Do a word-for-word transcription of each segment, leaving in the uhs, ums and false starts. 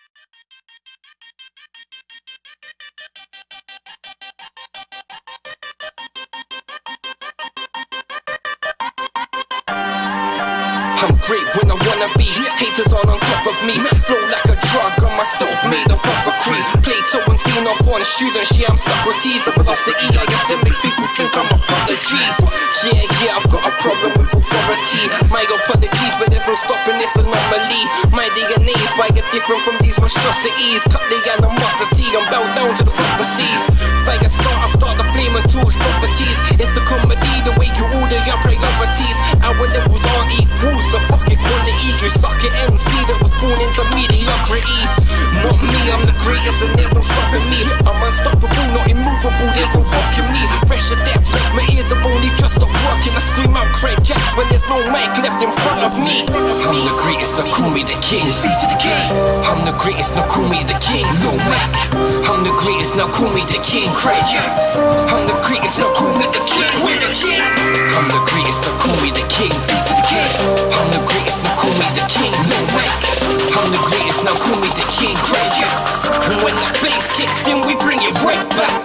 I'm great when I wanna be. Haters all on top of me. Flow like a drug on myself, made up of a creed. Plato and Fiend off on a student. Yeah, I'm Socrates. The philosophy I guess it makes people think I'm a prodigy. Yeah, yeah, I've got a problem with authority. My apologies, but there's no stopping this anomaly. My D N A is why I get different from these monstrosities. Cut the animosity, I'm bowed down to the prophecy. If I get start, I start the flame and torch properties. It's a comedy, the way you order your priorities. Our levels aren't equal, so fuck equality. You suck it M C that was born into mediocrity. Not me, I'm the greatest and there's no stopping me. I'm unstoppable, not immovable, there's no fucking me. Fresh to death, like my ears have only just stopped working. I scream out Craig Jack when there's no mic left in front of me. I'm the greatest, now call me the king. Feet to the king. I'm the greatest, now call me the king. No Mac. I'm the greatest, now call me the king. Craig Jack. I'm the greatest, now call me the king. We're the king. I'm the greatest, now call me the king. Feet to the king. I'm the greatest, now call me the king. No Mac. I'm the greatest, now call me the king. Craig Jack. And when that bass kicks in, we bring it right back.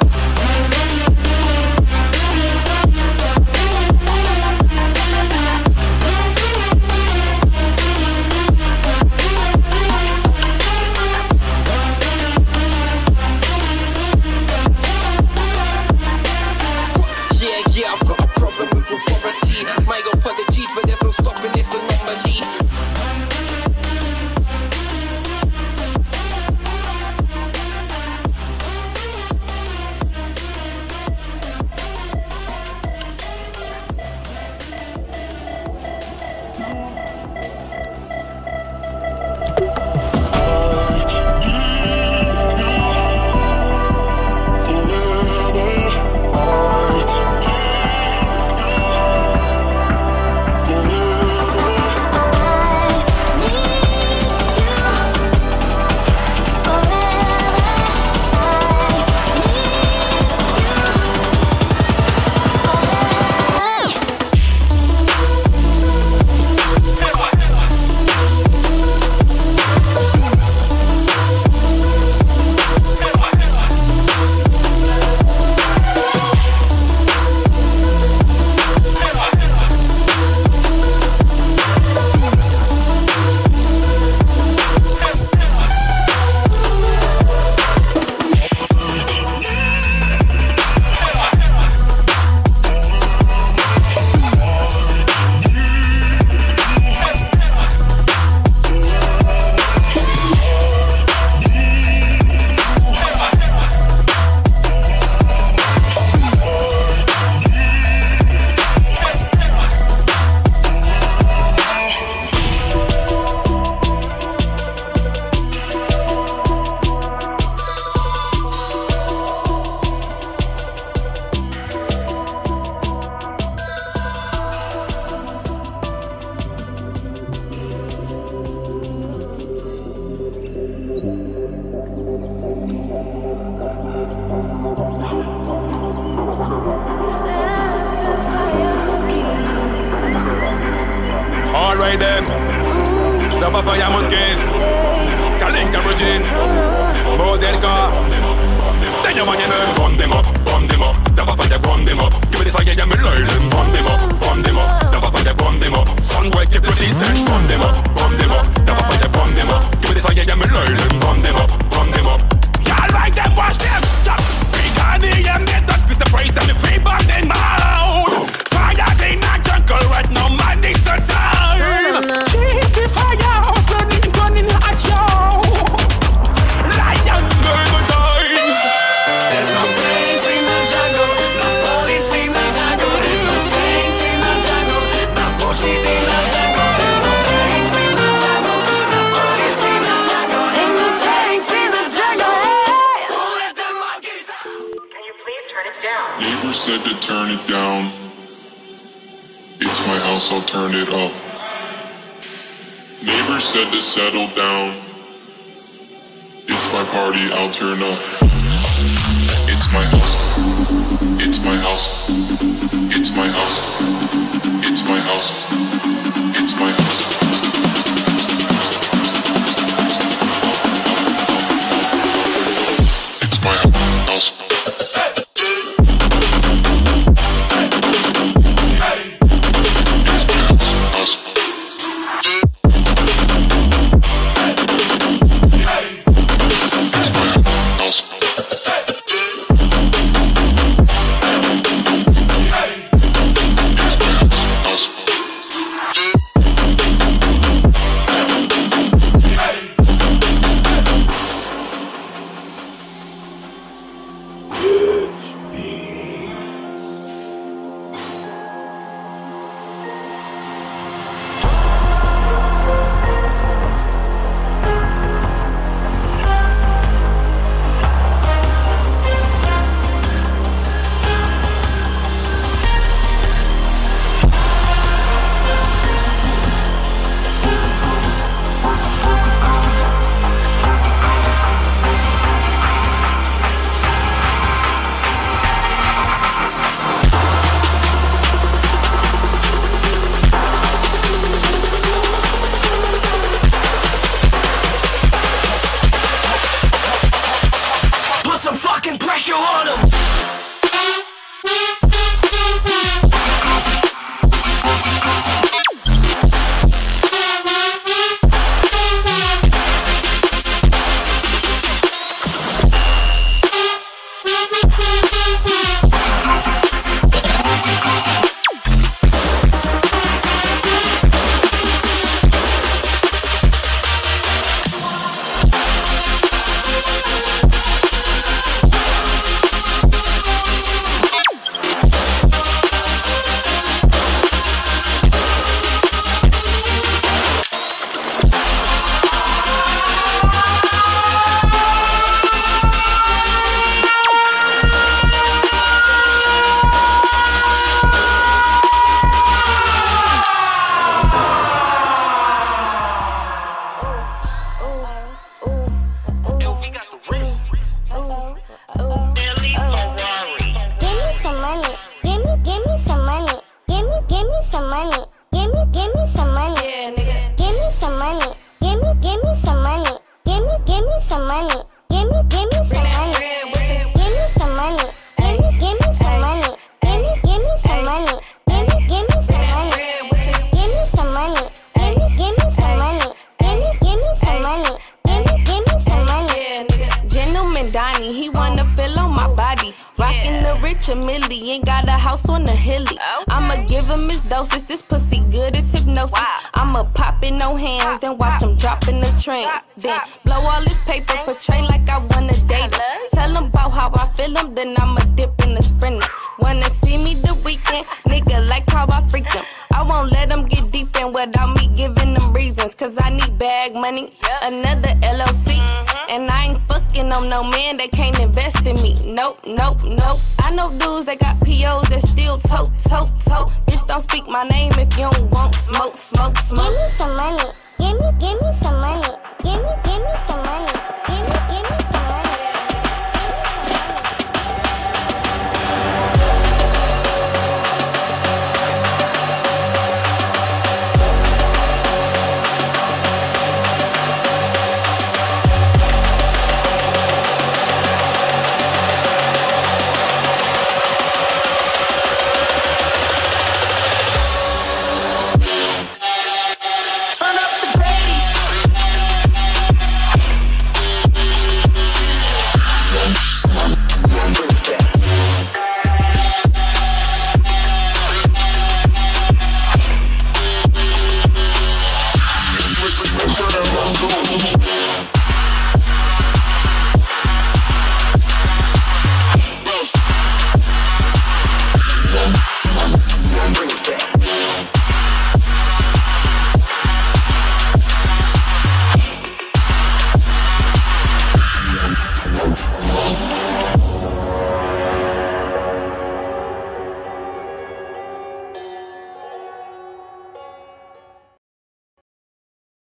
rich a million, got a house on the hilly. Okay. I'ma give him his doses, this pussy good as hypnosis. Wow. I'ma pop in no hands, then watch him drop in the trance. Then blow all this paper, portray like I wanna date him. Tell him about how I feel him, then I'ma dip in the sprinter. Wanna see me the weekend, nigga like how I freak him. I won't let him get deep in without me giving them reasons. Cause I need bag money, another L L C. And I ain't fucking on no man that can't invest in me. Nope, nope, nope. I know dudes that got P Os that still tote, tote, tote. Bitch, don't speak my name if you don't want smoke, smoke, smoke. Give me some money. Give me, give me some money.